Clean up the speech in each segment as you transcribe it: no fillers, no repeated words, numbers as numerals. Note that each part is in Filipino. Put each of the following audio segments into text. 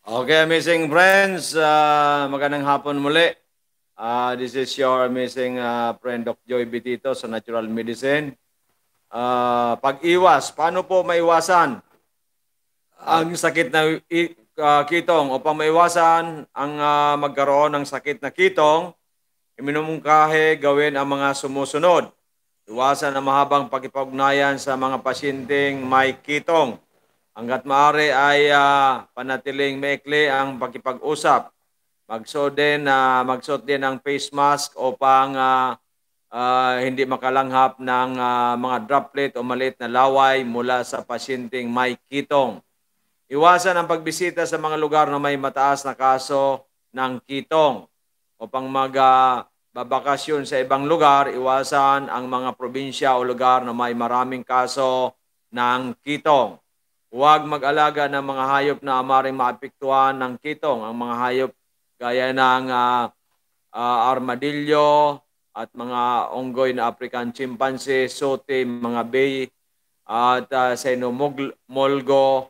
Okay, amazing friends. Magandang hapon muli. This is your amazing friend Doc Joy Bitito sa Natural Medicine. Pag-iwas, paano po maiwasan ang sakit na kitong? Upang maiwasan ang magkaroon ng sakit na kitong, iminumungkahi gawin ang mga sumusunod. Iwasan ang mahabang pakipag-ugnayan sa mga pasyenteng may kitong. Hanggat maaari ay panatiling maikli ang pakipag-usap. Magsuot din ng face mask upang hindi makalanghap ng mga droplet o maliit na laway mula sa pasyenteng may kitong. Iwasan ang pagbisita sa mga lugar na may mataas na kaso ng kitong. Upang babakasyon sa ibang lugar, iwasan ang mga probinsya o lugar na may maraming kaso ng kitong. Huwag mag-alaga ng mga hayop na maaaring maapektuhan ng kitong. Ang mga hayop gaya ng armadillo at mga unggoy na African chimpanzee, sote, mga bay, at sinomolgo,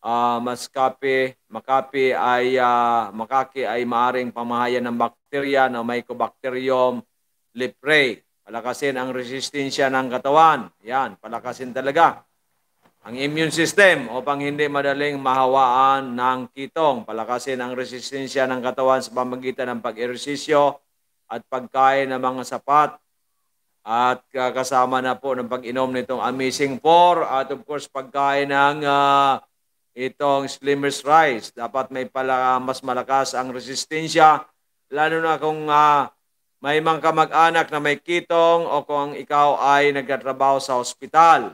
makaki ay maaring pamahayan ng bakterya na Mycobacterium leprae. Palakasin ang resistensya ng katawan. Yan, palakasin talaga ang immune system upang hindi madaling mahawaan ng kitong. Palakasin ang resistensya ng katawan sa pamamagitan ng pag-ehersisyo at pagkain ng mga sapat at kasama na po ng pag-inom nitong Amazing 4 at of course pagkain ng itong Slimmer's Rice. Dapat may mas malakas ang resistensya lalo na kung may mga kamag-anak na may kitong o kung ikaw ay nagtatrabaho sa ospital.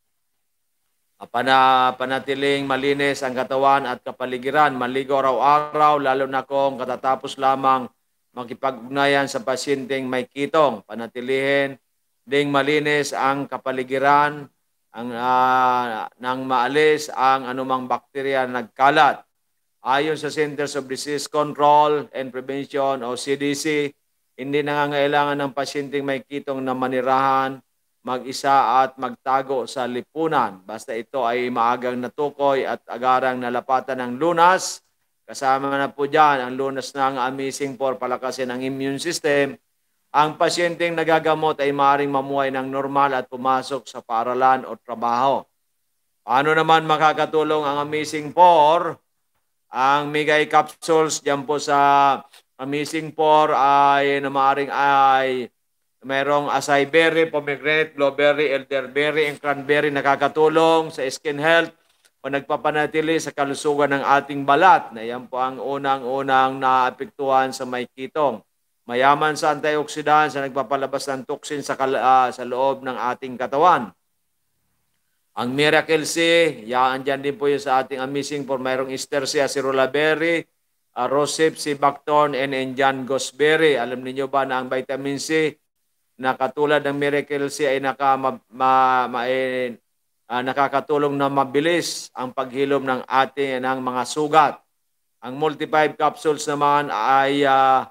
Panatiling malinis ang katawan at kapaligiran. Maligo araw-araw, lalo na kung katatapos lamang makipag-ugnayan sa pasyenteng may kitong. Panatilihin ding malinis ang kapaligiran nang maalis ang anumang bakterya na nagkalat. Ayon sa Centers of Disease Control and Prevention o CDC, hindi nangangailangan ng pasyenteng may kitong na manirahan mag-isa at magtago sa lipunan. Basta ito ay maagang natukoy at agarang nalapatan ng lunas. Kasama na po dyan ang lunas ng Amazing 4 palakasin ang immune system. Ang pasyenteng nagagamot ay maaaring mamuhay ng normal at pumasok sa paaralan o trabaho. Paano naman makakatulong ang Amazing 4? Ang Migay Capsules dyan po sa Amazing 4 ay maaaring ay mayroong acai berry, pomegranate, blueberry, elderberry, and cranberry nakakatulong sa skin health o nagpapanatili sa kalusugan ng ating balat. Na yan po ang unang-unang naapektuhan sa may kitong. Mayaman sa antioxidants na nagpapalabas ng toxin sa loob ng ating katawan. Ang Miracle C, yan dyan din po yung sa ating Amazing 4. Mayroong Estercia cerulaberry, Rosep, Buckthorn, and Indian gooseberry. Alam niyo ba na ang vitamin C na katulad ng Miracle C ay nakakatulong na mabilis ang paghilom ng ating mga sugat. Ang Multi-5 capsules naman ay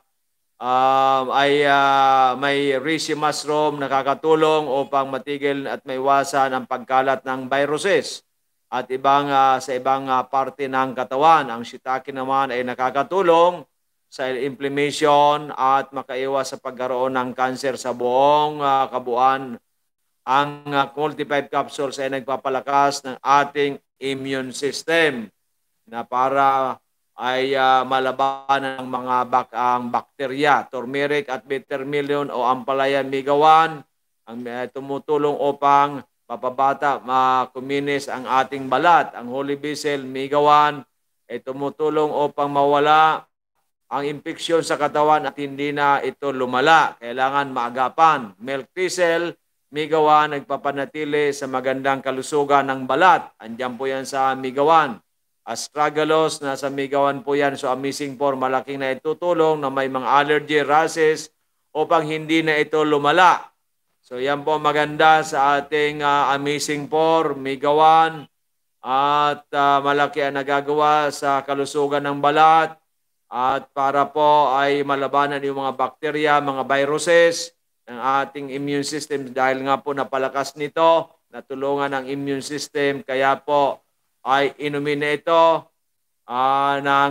may reishi mushroom nakakatulong upang matigil at maiwasan ang pagkalat ng viruses at sa ibang parte ng katawan. Ang shiitake naman ay nakakatulong sa inflammation at makaiwas sa pagkaroon ng cancer sa buong kabuuan. Ang Multi-5 capsules ay nagpapalakas ng ating immune system na para ay malabanan ng mga bakterya. Turmeric at bitter million o ampalayan migawan ang tumutulong upang mapabata, makuminis ang ating balat. Ang holy basil migawan ay tumutulong upang mawala ang impeksyon sa katawan at hindi na ito lumala. Kailangan maagapan. Milk thistle, migawan, nagpapanatili sa magandang kalusugan ng balat. Andiyan po yan sa migawan. Astragalus, nasa migawan po yan. So Amazing 4, malaking na itutulong na may mga allergy, rashes, upang hindi na ito lumala. So yan po maganda sa ating Amazing 4, migawan, at malaki ang nagagawa sa kalusugan ng balat at para po ay malabanan yung mga bakterya, mga viruses ng ating immune system dahil nga po napalakas nito, natulungan ang immune system, kaya po ay inumin na ito ng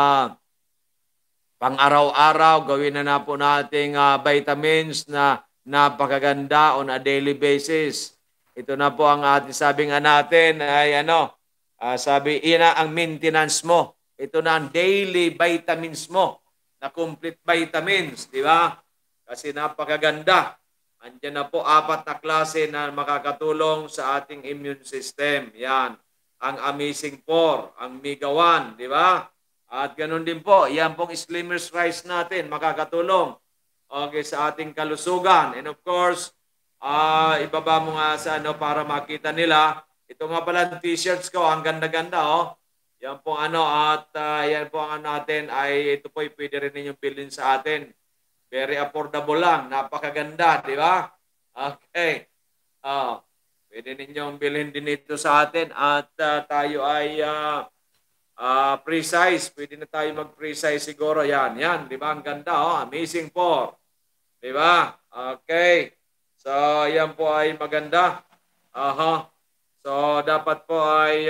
pang-araw-araw, gawin na po nating vitamins na napakaganda on a daily basis. Ito na po ang ating sabi nga natin ay sabi, ina ang maintenance mo. Ito na ang daily vitamins mo na complete vitamins, di ba? Kasi napakaganda. Andiyan na po 4 na klase na makakatulong sa ating immune system. Yan. Ang Amazing 4, ang Mega 1, di ba? At ganun din po, yan pong Slimmers Rice natin, makakatulong sa ating kalusugan. And of course, ibaba mo nga sa para makita nila. Ito nga pala ang t-shirts ko, ang ganda-ganda Yan po at yan po ang natin ay ito po pwede rin ninyong bilhin sa atin. Very affordable lang, napakaganda, di ba? Okay. Pwede ninyong bilhin din ito sa atin at tayo ay precise. Pwede na tayo mag-precise siguro. Yan, di ba? Ang ganda, Amazing 4. Di ba? Okay. So, yan po ay maganda. So, dapat po ay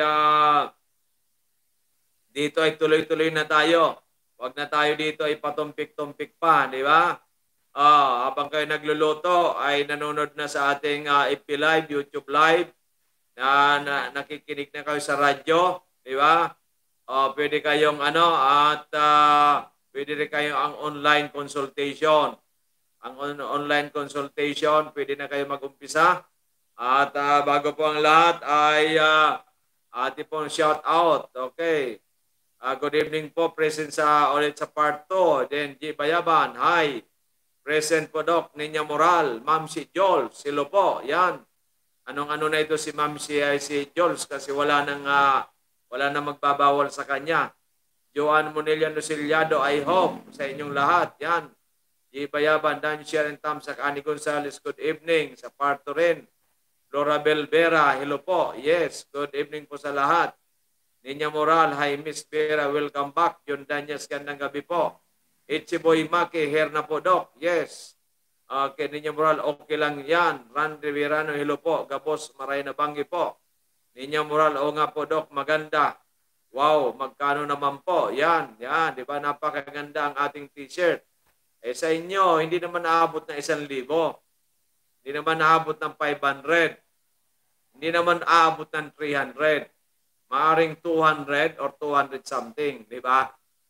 dito ay tuloy-tuloy na tayo. Huwag na tayo dito ay patumpik-tumpik pa, di ba? Habang kayo nagluluto, ay nanonood na sa ating FB Live, YouTube Live, na nakikinig na kayo sa radyo, di ba? Pwede kayong pwede rin kayong ang online consultation. Ang online consultation, pwede na kayo mag-umpisa. At bago po ang lahat ay ating pong shout out. Okay. Good evening po, present ulit sa part 2. Then G. Bayaban, hi. Present po Doc, Ninya Moral, Ma'am si Jols, silo po, yan. Anong na ito si Ma'am si Jols kasi wala nang magbabawal sa kanya. Joan Monilla Nusiliado, I hope sa inyong lahat, yan. G. Bayaban, Dan Sharon Tamsak, Ani Gonzales, good evening. Sa part 2 rin. Laura Belvera, hello po. Yes, good evening po sa lahat. Ninya Moral, hi Miss Vera, welcome back. John Danyas, gandang gabi po. Ichiboy Maki, here na po Doc. Yes. Okay, Ninya Moral, okay lang yan. Ran Riverano, hello po. Gabos, Maray na Banggi po. Ninya Moral, o nga po Doc, maganda. Wow, magkano naman po? Yan, di ba? Napakaganda ang ating t-shirt. Sa inyo, hindi naman naabot ng 1,000. Hindi naman naabot ng 500. Hindi naman aabot ng 300. Maaring 200 or 200 something, di ba?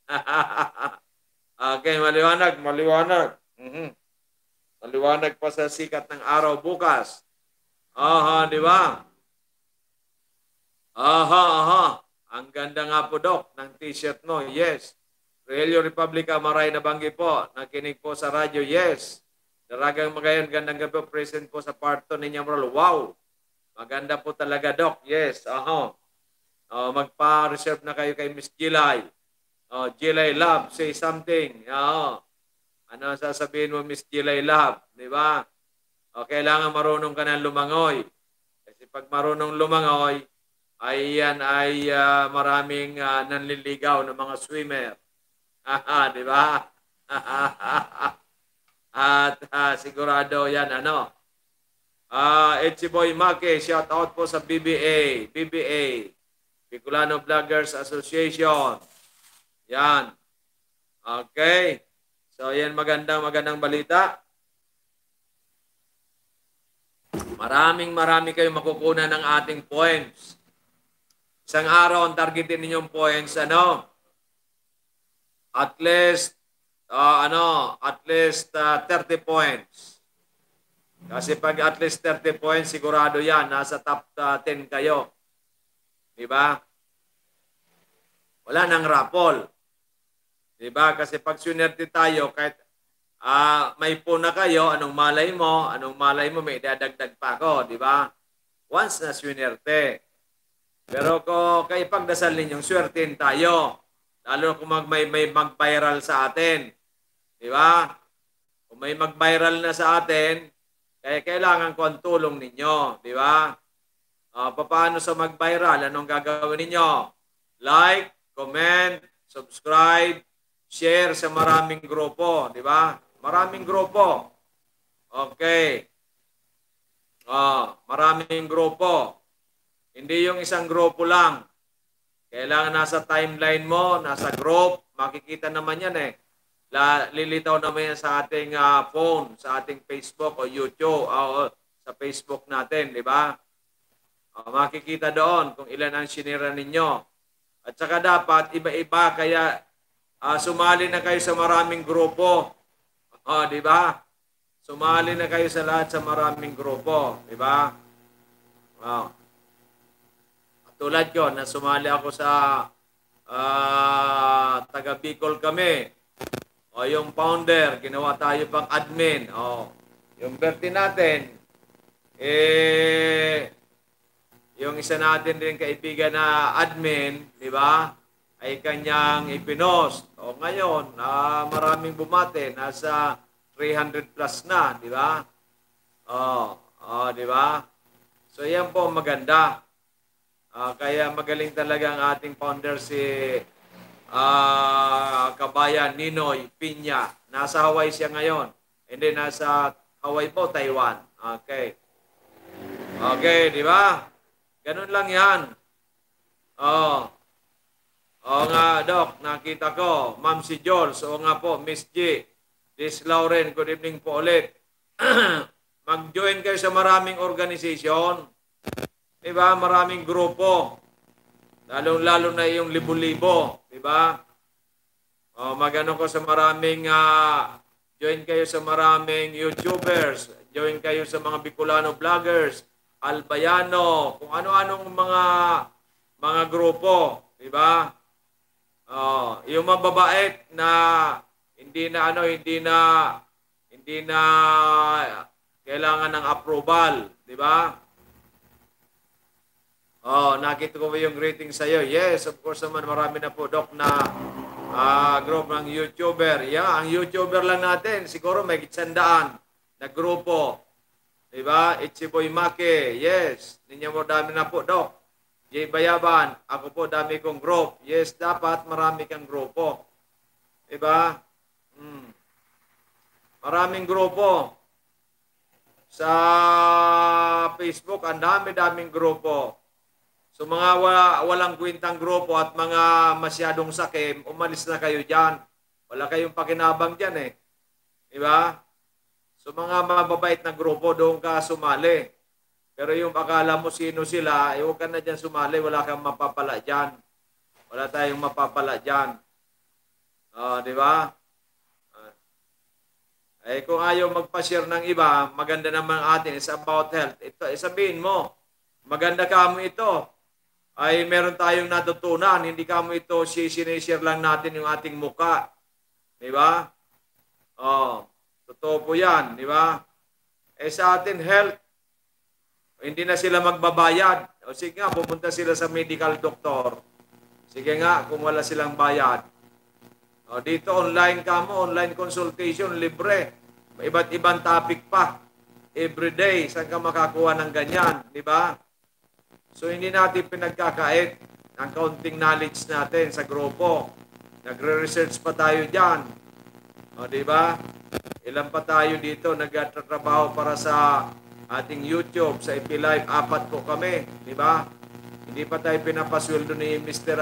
Okay, maliwanag. Maliwanag pa sa sikat ng araw bukas. Di ba? Ang ganda nga po, Doc, ng t-shirt mo. Yes. Relio Republica, Maray na Banggi po. Nakinig po sa radyo. Yes. Daragang Magayon, gandang gabi po. Present po sa part 2 ninyo. Wow. Maganda po talaga, Doc. Yes. Magpa-reserve na kayo kay Miss Gilay. Gilay Love, say something. Ano sasabihin mo, Miss Gilay Love? Di ba? Kailangan marunong ka ng lumangoy. Kasi pag marunong lumangoy, ay yan ay maraming nanliligaw ng mga swimmer. Di ba? At sigurado yan, Echiboy Make, shout out po sa BBA, Bicolano Vloggers Association. Yan. Okay. So, yan magandang balita. Marami kayong makukunan ng ating points. Isang araw ang targetin ninyong points, at least 30 points. Kasi pag at least 30 points, sigurado yan, nasa top 10 kayo. Diba? Wala nang raffle. Diba? Kasi pag swinerte tayo, kahit may puna kayo, anong malay mo, may dadagdag pa ako. Diba? Once na swinerte. Pero kung kayo pagdasal ninyong swertein tayo, lalo kung may mag-viral sa atin. Diba? Kung may mag-viral na sa atin, kaya kailangan ko ang tulong ninyo. Diba? Paano sa mag-viral? Anong gagawin ninyo? Like, comment, subscribe, share sa maraming grupo. Diba? Maraming grupo. Okay. Maraming grupo. Hindi yung isang grupo lang. Kailangan nasa timeline mo, nasa group, makikita naman yan eh. Lilitaw naman yan sa ating phone, sa ating Facebook o YouTube o sa Facebook natin, di ba? Makikita doon kung ilan ang sinira ninyo. At saka dapat iba-iba, kaya sumali na kayo sa maraming grupo. Di ba? Sumali na kayo sa lahat sa maraming grupo, di ba? Tulad ko, na sumali ako sa taga Bicol kami. Yung founder, ginawa tayo pang admin. Yung birthday natin, yung isa natin din kaibigan na admin, di ba? Ay kanyang ipinost. Ngayon, maraming bumate, nasa 300 plus na, di ba? Di ba? So yan po maganda. Kaya magaling talaga ang ating founder si kabayan Ninoy Piña. Nasa Hawaii siya ngayon. Hindi, nasa Hawaii po, Taiwan. Okay. Okay, di ba? Ganun lang yan. Nga, Doc, nakita ko. Ma'am si Jules. Nga po, Miss G. Miss Lauren, good evening po ulit. Mag-join kayo sa maraming organization. Diba? Maraming grupo. Lalo na yung libo-libo. Diba? Magano ko sa maraming, join kayo sa maraming YouTubers. Join kayo sa mga Bicolano vloggers. Albayano. Kung ano-anong mga grupo. Diba? Yung mababait na hindi na kailangan ng approval. Diba? Nakita ko ba yung greeting sa'yo? Yes, of course naman, marami na po, Doc, na group ng YouTuber. Ang YouTuber lang natin, siguro may 100 na grupo. Diba? Ichiboy Make, yes. Ninyo mo dami na po, Doc. Jay Bayaban, ako po dami kong group. Yes, dapat marami kang grupo. Diba? Maraming grupo. Sa Facebook, ang dami-daming grupo. So mga walang kwentang grupo at mga masyadong sakim, umalis na kayo dyan. Wala kayong pakinabang dyan eh. Diba? So mga mababait na grupo, doon ka sumali. Pero yung akala mo sino sila, huwag ka na dyan sumali, wala kang mapapala dyan. Wala tayong mapapala dyan. Diba? Kung ayaw magpa-share ng iba, maganda naman atin, it's about health. Ito, sabihin mo, maganda ka mo ito. Ay meron tayong natutunan, hindi ka mo ito sinishare lang natin yung ating muka. Di ba? Totoo po yan, di ba? Sa atin, health, hindi na sila magbabayad. Sige nga, pupunta sila sa medical doctor. Sige nga, kung wala silang bayad. Dito, online ka mo, online consultation, libre. Iba't ibang topic pa. Everyday, saan ka makakuha ng ganyan, di ba? So, hindi natin pinagkakait ang kaunting knowledge natin sa grupo. Nagre-research pa tayo dyan. Di ba? Ilan pa tayo dito nagtatrabaho para sa ating YouTube, sa IP Live, 4 po kami. Di ba? Hindi pa tayo pinapasweldo ni Mr.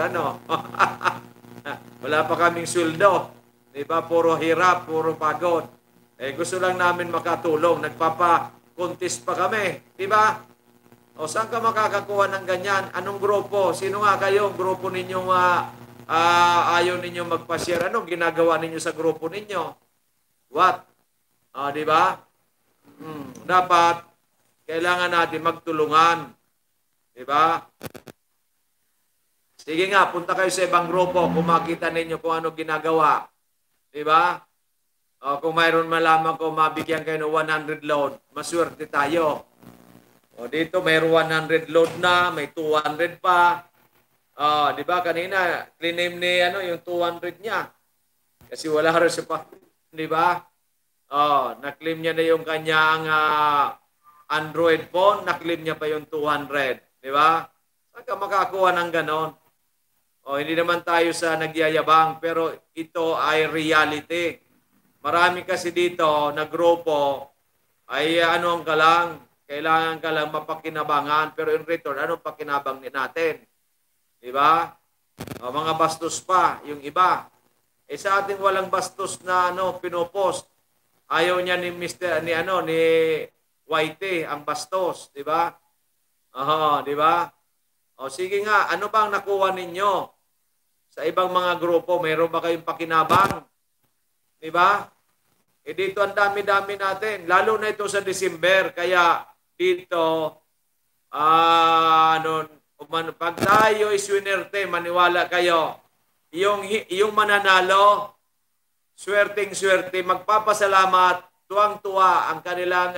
Wala pa kaming sweldo. Di ba? Puro hirap, puro pagod. Gusto lang namin makatulong. Nagpapa-contest pa kami. Di ba? Saan ka makakakuha ng ganyan? Anong grupo? Sino nga kayo? Grupo ninyo ayaw ninyo magpa-share. Anong ginagawa ninyo sa grupo ninyo? What? Di ba? Dapat, kailangan natin magtulungan. Di ba? Sige nga, punta kayo sa ibang grupo kung makita ninyo kung ano ginagawa. Di ba? Kung mayroon malaman ko, mabigyan kayo ng 100 load, maswerte tayo. Dito may 100 load na, may 200 pa. Di ba kanina, claim ni yung 200 niya. Kasi wala rin siya pa. Di ba? Na-claim niya na yung kanyang Android phone, na-claim niya pa yung 200. Di ba? Saan ka makakuha ng ganon? Hindi naman tayo sa nagyayabang, pero ito ay reality. Marami kasi dito na grupo ay ang kalang, kailangan ka lang mapakinabangan, pero in return, anong pakinabang natin? Di ba? Mga bastos pa yung iba. Sa ating walang bastos na pinopost. Ayaw niya ni Mr. ni Whitey ang bastos, di ba? Di ba? O sige nga, ano bang nakuha ninyo sa ibang mga grupo? Meron ba kayong pakinabang? Di ba? Dito ang dami-dami natin, lalo na ito sa December. Kaya dito, pag tayo iswinerte, maniwala kayo, yung mananalo, swerteng-swerte, magpapasalamat, tuwang-tuwa ang kanilang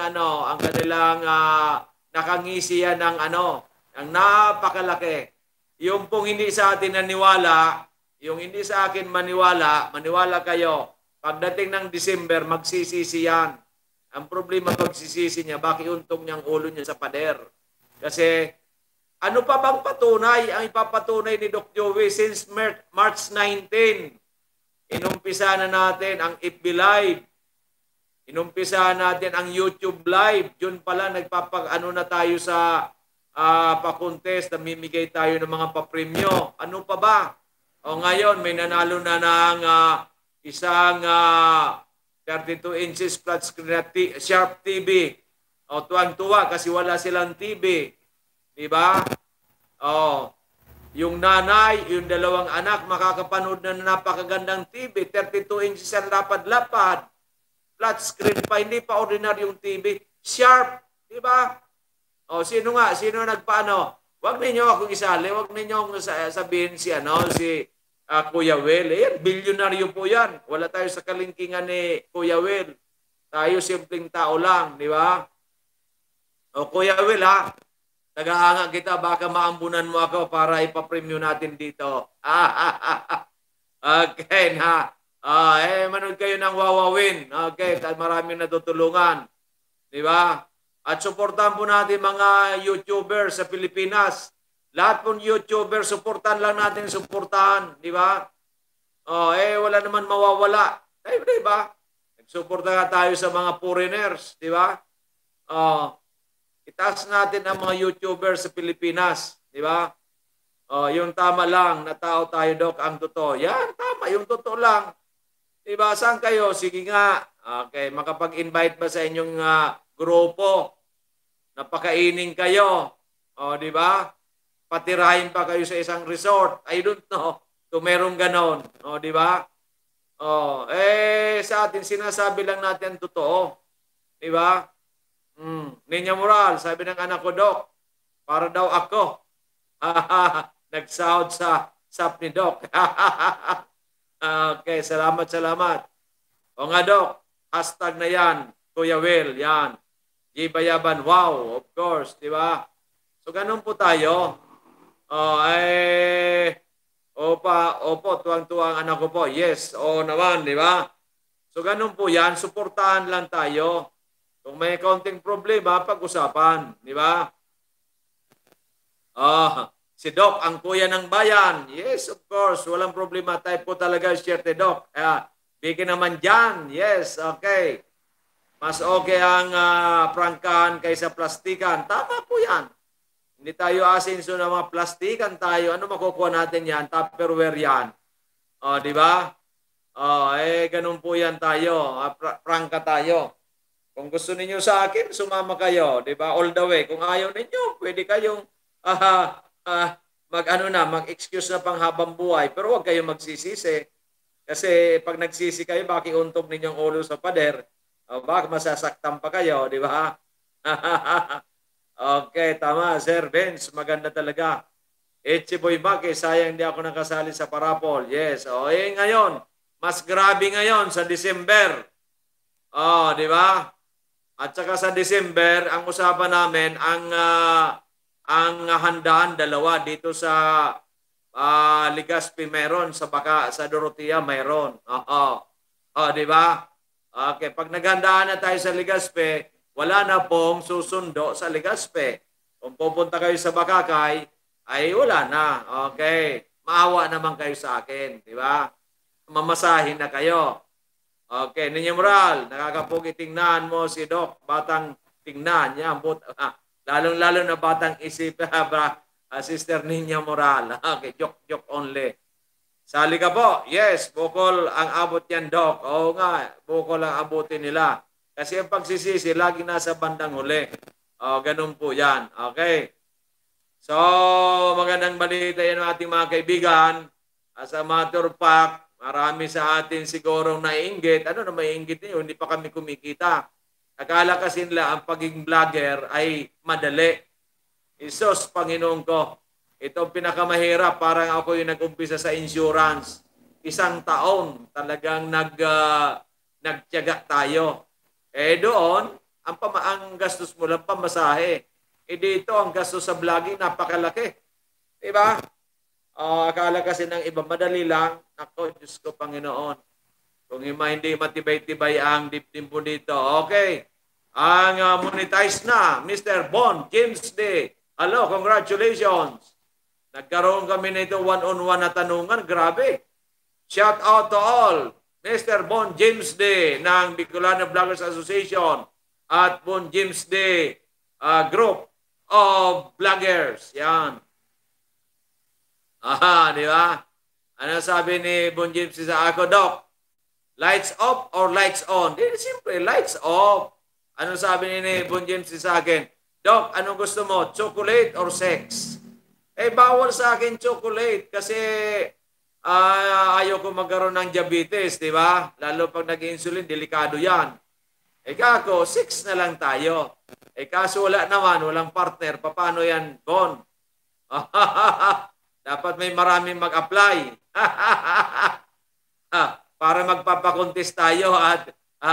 nakangisiyan ng ang napakalaki. Yung pong hindi sa atin naniwala, yung hindi sa akin maniwala kayo. Pagdating ng December, magsisisi yan. Ang problema pagsisisi niya, bakiuntong niyang ulo niya sa pader. Kasi, ano pa bang patunay ang ipapatunay ni Doc Joey since March 19? Inumpisa na natin ang FB Live. Inumpisa natin ang YouTube Live. Yun pala, nagpapag-ano na tayo sa pa-contest, namimigay tayo ng mga papremyo. Ano pa ba? O ngayon, may nanalo na ng isang 32 inches flat screen Sharp TV. O tuwang-tuwa kasi wala silang TV. Diba? O, yung nanay, yung dalawang anak, makakapanood na napakagandang TV. 32 inches ang lapad-lapad. Flat screen pa, hindi pa ordinaryong TV. Sharp, di ba? O, sino nagpaano? Huwag ninyo akong isali, huwag ninyo akong sabihin si Kuya Will. Yan, bilyonaryo po yan. Wala tayo sa kalingkingan ni Kuya Will. Tayo simpleng tao lang, di ba? O, Kuya Will, ha? Nag-aanga kita, baka maambunan mo ako para ipapremyo natin dito. Okay, ha? Manood kayo ng Wawawin. Okay, maraming natutulungan. Di ba? At suportahan po natin mga YouTuber sa Pilipinas. Lahat pong YouTuber, suportahan lang natin, suportahan. Di ba? Wala naman mawawala. Di ba? Nagsuporta nga tayo sa mga foreigners. Di ba? Itaas natin ang mga YouTuber sa Pilipinas. Di ba? Yung tama lang na tao tayo, Doc, ang totoo. Yan, tama. Yung totoo lang. Di ba? Saan kayo? Sige nga. Okay, makapag-invite ba sa inyong grupo? Napakainin kayo. Di ba? Patirahin pa kayo sa isang resort. I don't know. Kung merong ganon. Di ba? Sa atin, sinasabi lang natin ang totoo. Di ba? Ninya Moral, sabi ng anak ko, Doc, para daw ako. Nagsahod sa sap ni Doc. Okay, salamat. O nga, Doc, hashtag na yan, Kuya Will, yan. Gibayaban, wow, of course, di ba? So, ganun po tayo. Opo, tuwang-tuwang anak ko po. Yes, naman, di ba? So, ganun po yan, suportahan lang tayo. Kung may kaunting problema, pag-usapan. Di ba? Si Doc, ang kuya ng bayan. Yes, of course. Walang problema. Type po talaga, share Doc. Bigyan naman dyan. Yes, okay. Mas okay ang prangkahan kaysa plastikan. Tama po yan. Hindi tayo asinso na mga plastikan tayo. Ano makukuha natin yan? Tupperware yan. Di ba? Ganun po yan tayo. Prangka tayo. Kung gusto ninyo sa akin, sumama kayo, 'di ba? All the way. Kung ayaw ninyo, pwede kayong mag-excuse na panghabang buhay, pero huwag kayong magsisisi. Kasi pag nagsisi kayo, bakiuntog ninyong ulo sa pader, baka masasaktan pa kayo, 'di ba? Okay, tama, Sir Vince, maganda talaga. Boy Maki, sayang hindi ako nakasali sa parapol. Yes, ngayon, mas grabe ngayon sa December. Di ba? At saka sa December, ang usapan namin, ang handaan, dalawa dito sa Legazpi meron, sa Dorotea meron. Di ba? Okay, pag naghandaan na tayo sa Legazpi, wala na pong susundo sa Legazpi. Kung pupunta kayo sa Bakakay, ay wala na. Okay. Maawa naman kayo sa akin, di ba? Mamasahin na kayo. Okay, Ninya Moral, nakakapugi tingnan mo si Doc, batang tingnan niya, lalong-lalo na batang isip, Sister Ninya Moral. Okay, joke only. Sali ka po. Yes, bukol ang abot yan, Doc. Oo nga, bukol ang abutin nila. Kasi ang pagsisisi, lagi nasa bandang huli. Ganun po yan. Okay. So, magandang balita yan ng ating mga kaibigan. As a matter of fact, marami sa atin sigurong naiinggit. Ano na maiinggit niyo? Hindi pa kami kumikita. Akala kasi nila ang pagiging vlogger ay madali. Isos, Panginoon ko. Ito pinakamahirap. Parang ako yung nag-umpisa sa insurance. 1 taon talagang nagtiyaga tayo. Doon, ang gastos mo lang pamasahe. Dito, ang gastos sa vlogging napakalaki. Diba? Akala kasi ng iba madali lang. Ako, Diyos ko, Panginoon. Kung hindi matibay-tibay ang dibdib mo dito. Okay. Ang monetize na, Mr. Bon James D. Hello, congratulations. Nagkaroon kami nito one-on-one na tanungan. Grabe. Shout out to all. Mr. Bon James D. ng Bicolano Vloggers Association at Bon James D. Group of Vloggers. Yan. Di ba? Ano sabi ni Bon James sa ako, Doc? Lights off or lights on? Siyempre, lights off. Ano sabi ni Bon James sa akin? Doc, anong gusto mo? Chocolate or sex? Bawal sa akin chocolate kasi ayaw ko magkaroon ng diabetes, di ba? Lalo pag nag-insulin, delikado yan. Kako, 6 na lang tayo. Kaso wala naman, walang partner. Paano yan, Bon? Dapat may maraming mag-apply. Para magpapakontes tayo at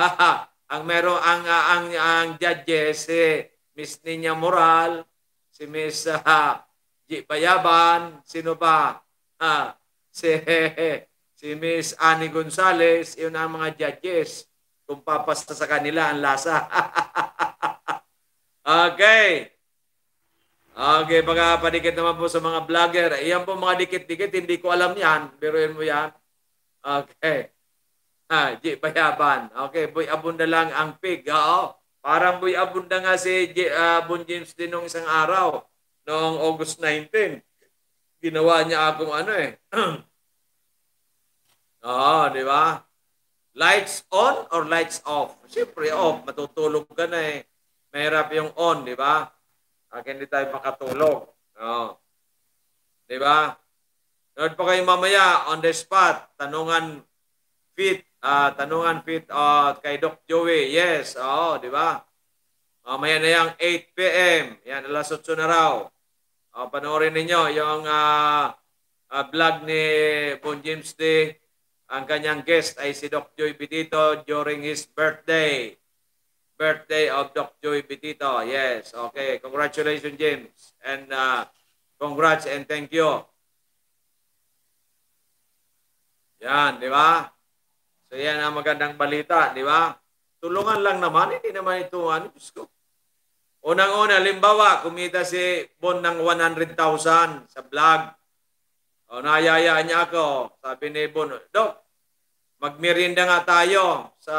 ang judges si Miss Ninya Moral, si Miss G. Bayaban, sino ba? Si Miss Annie Gonzales, yun ang mga judges. Kung papasta sa kanila ang lasa. Okay. Okay, padikit naman po sa mga vlogger. Iyan po mga dikit-dikit, hindi ko alam yan. Biruin mo yan. Okay. G. Bayaban. Okay, Boy Abunda lang ang pig. Oo. Parang Boy Abunda nga si Bon James din nung isang araw. Noong August 19. Ginawa niya akong Oo, di ba? Lights on or lights off? Siyempre off. Matutulog ka na Mahirap yung on, di ba? Hindi tayo makatulog. Oo. Di ba? Nood po kayo mamaya on the spot. Tanungan fit kay Doc Joey. Yes, di ba? Mamaya na yung 8 p.m. Yan, alas 8 na raw. Panoorin ninyo yung vlog ni Bon James D. Ang kanyang guest ay si Doc Joey Bitito during his birthday. Birthday of Doc Joey Bitito. Yes, okay. Congratulations, James. And congrats and thank you. Yan, di ba? So yan ang magandang balita, di ba? Tulungan lang naman, hindi naman ito, Diyos ko. Unang-una, limbawa, kumita si Bon ng 100,000 sa vlog. Nayayaan niya ako. Sabi ni Bon, Doc, magmerinda nga tayo sa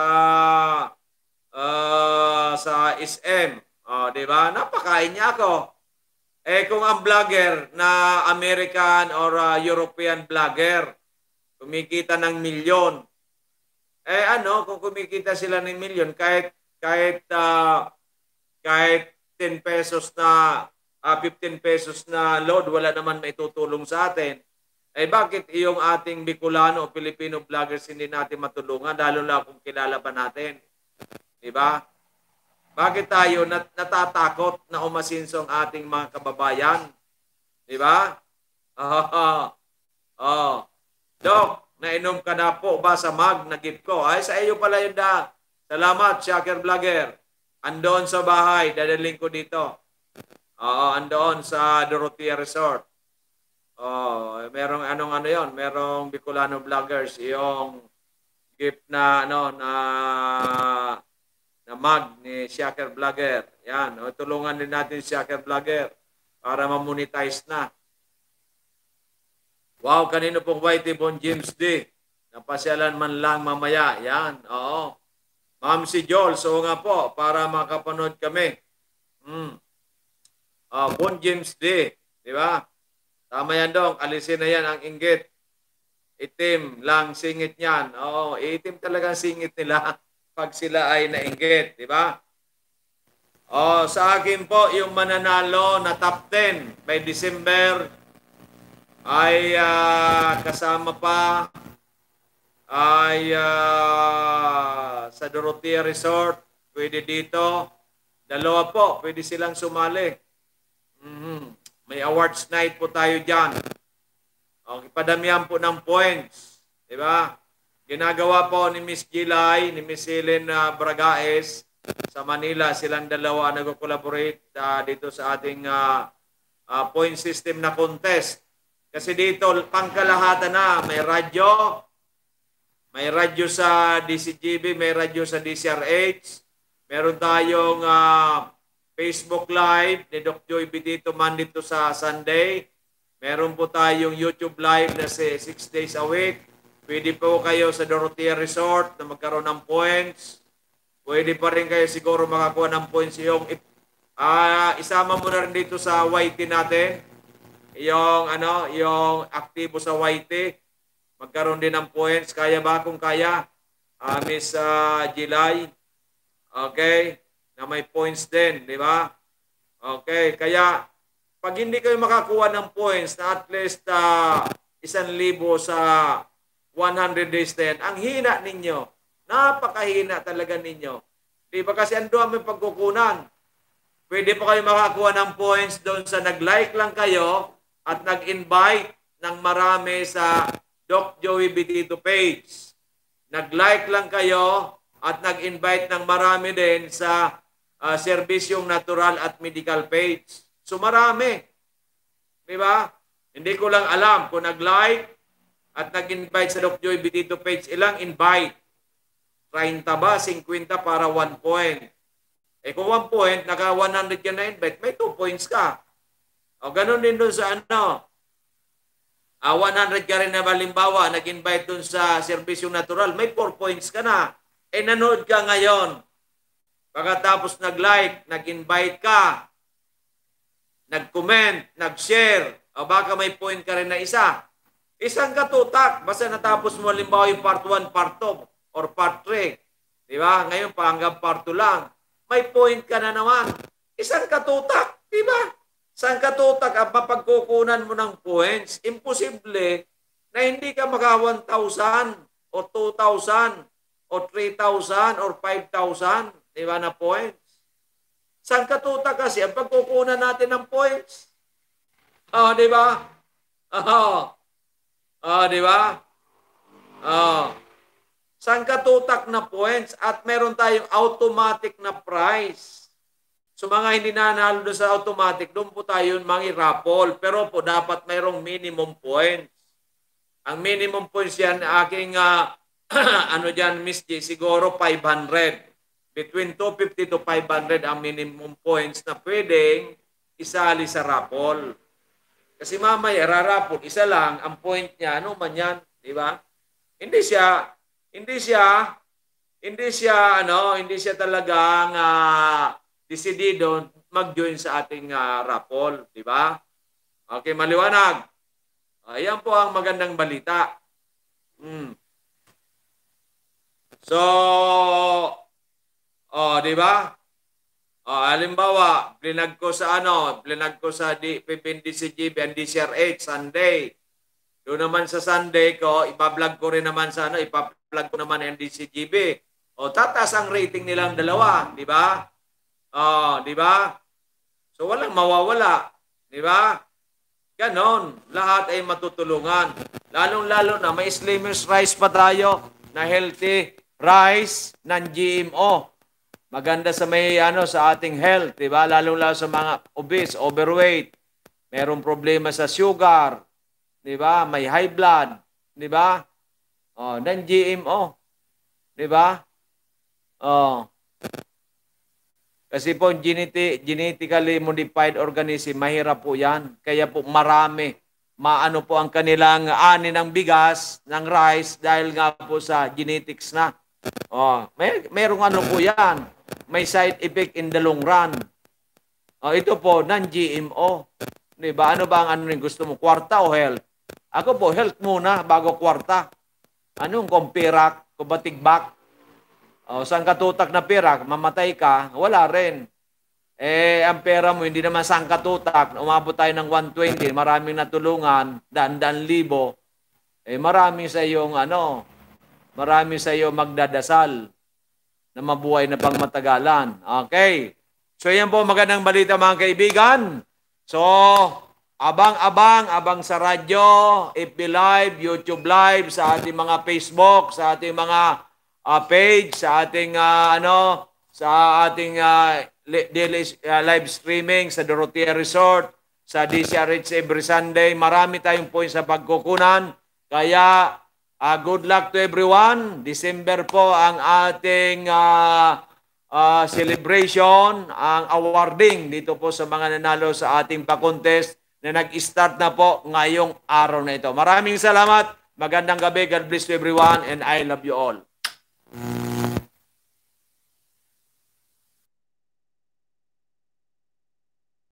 SM. Di ba? Napakain niya ako. Kung ang vlogger na American or European vlogger, kumikita ng milyon. Kung kumikita sila ng milyon, kahit 10 pesos na 15 pesos na load, wala naman maitutulong sa atin. Bakit yung ating Bicolano o Filipino vloggers hindi natin matulungan, lalo na kung kilala pa natin? Diba? Bakit tayo natatakot na umasinso ang ating mga kababayan? Diba? Doc, nainom ka na po ba sa mug na gift ko? Sa iyo pala yun da. Salamat, Shaker Vlogger. Andoon sa bahay, dadaling ko dito. Andoon sa Dorotea Resort. Merong yon, merong Bicolano Vloggers, yung gift na na mug ni Shaker Vlogger. Yan, tulungan din natin si Shaker Vlogger para ma-monetize na. Wow, kanino pong Whitey Bon James D? Napasyalan man lang mamaya. Yan, oo. Ma'am si Joel, so nga po, para makapanood kami. Bon James D, di ba? Tama yan, Dong. Alisin na yan ang inggit. Itim lang singit niyan. Oo, itim talagang singit nila pag sila ay nainggit. Di ba? Oh, sa akin po, yung mananalo na top 10 by December ay kasama pa ay sa Dorotea Resort. Pwede dito. Dalawa po, pwede silang sumali. May awards night po tayo dyan. Okay, padamihan po ng points. Diba? Ginagawa po ni Miss Gilay, ni Miss Helen Bragaes sa Manila. Silang dalawa nag-collaborate dito sa ating point system na contest. Kasi dito, pangkalahatan na. May radyo sa DCGB, may radyo sa DCRH. Meron tayong Facebook Live ni Doc Joy B dito Monday to sa Sunday. Meron po tayong YouTube Live na 6 days a week. Pwede po kayo sa Dorotea Resort na magkaroon ng points. Pwede pa rin kayo siguro makakuha ng points yung isama mo na rin dito sa YT natin. Yung aktibo sa YT. Magkaroon din ng points. Kaya ba? Kung kaya, Miss Gilay. Okay? Na may points din, di ba? Okay, kaya pag hindi kayo makakuha ng points na at least 1,000 sa 100 days din, ang hina ninyo, napakahina talaga ninyo. Di ba kasi ang dami pagkukunan. Pwede pa kayo makakuha ng points doon sa nag-like lang kayo at nag-invite ng marami sa Doc Joey Bitito page. Nag-like lang kayo at nag-invite ng marami din sa Serbisyong Natural at Medical page. So marami. Di ba? Hindi ko lang alam kung nag-like at nag-invite sa Doc Joey Bitito page, ilang invite? 30 ba? 50 para 1 point. Kung 1 point, naka 100 ka na invite, may 2 points ka. O ganun din doon sa 100 ka rin na balimbawa, nag-invite doon sa Serbisyong Natural, may 4 points ka na. Nanood ka ngayon. Pagkatapos nag-like, nag-invite ka, nag-comment, nag-share, o baka may point ka rin na isa. Isang katutak, basta natapos mo halimbawa yung part 1, part 2, or part 3. Di ba? Ngayon pa hanggang part 2 lang. May point ka na naman. Isang katutak. Di ba? Isang katutak ang mapagkukunan mo ng points. Imposible na hindi ka maka 1,000 o 2,000 o 3,000 or 5,000. Di ba na points? Isang katutak kasi ang pagkukunan natin ng points. Di ba? Di ba? Sangkatutak na points at meron tayong automatic na prize. So mga hindi nanalo doon sa automatic, doon po tayo mangi-raffle. Pero po dapat mayroong minimum points. Ang minimum points yan, aking dyan, Miss G, siguro 500. Between 250 to 500 ang minimum points na pwedeng isali sa raffle. Kasi mamaya, raraffle, isa lang, ang point niya, ano man yan, di ba? Hindi siya talagang desidido mag-join sa ating raffle, di ba? Okay, maliwanag. Ayan po ang magandang balita. So, di ba? Halimbawa, plinag ko sa DCGB and DCRH Sunday. Doon naman sa Sunday ko, ipa-vlog ko rin naman sa ipa-vlog ko naman ang DCGB. Tataas ang rating nilang dalawa, di ba? Di ba? So walang mawawala, di ba? Ganon, lahat ay matutulungan. Lalong-lalo na may Slimmers rice pa tayo na healthy rice ng GMO. Maganda sa sa ating health, di ba? Lalong-lalo sa mga obese, overweight. Merong problema sa sugar, di ba? May high blood, di ba? Ng GMO, di ba? Kasi po genetically modified organism, mahirap po 'yan. Kaya po marami maano po ang kanilang ani ng bigas, ng rice dahil nga po sa genetics na. Merong ano po 'yan. May side effect in the long run. Ito po, non-GMO. Di ba? Ano ba ang ano yung gusto mo? Kwarta o health? Ako po, health muna bago kwarta. Anong kung pirak, kung batigbak? O, saan ka tutak na pirak? Mamatay ka? Wala rin. Ang pera mo, hindi naman saan ka tutak. Umabot tayo ng 120, maraming natulungan, daan-daan libo. Marami sa iyong marami sa iyo magdadasal na mabuhay na pangmatagalan. Okay. So yan po magandang balita mga kaibigan. So, abang sa radyo, FB Live, YouTube Live, sa ating mga Facebook, sa ating mga page, sa ating sa ating daily live streaming sa Dorotea Resort, sa DCRH every Sunday. Marami tayong points sa pagkukunan. Kaya good luck to everyone. December po ang ating celebration, ang awarding dito po sa mga nanalo sa ating pa-contest na nag-start na po ngayong araw na ito. Maraming salamat. Magandang gabi. God bless to everyone and I love you all.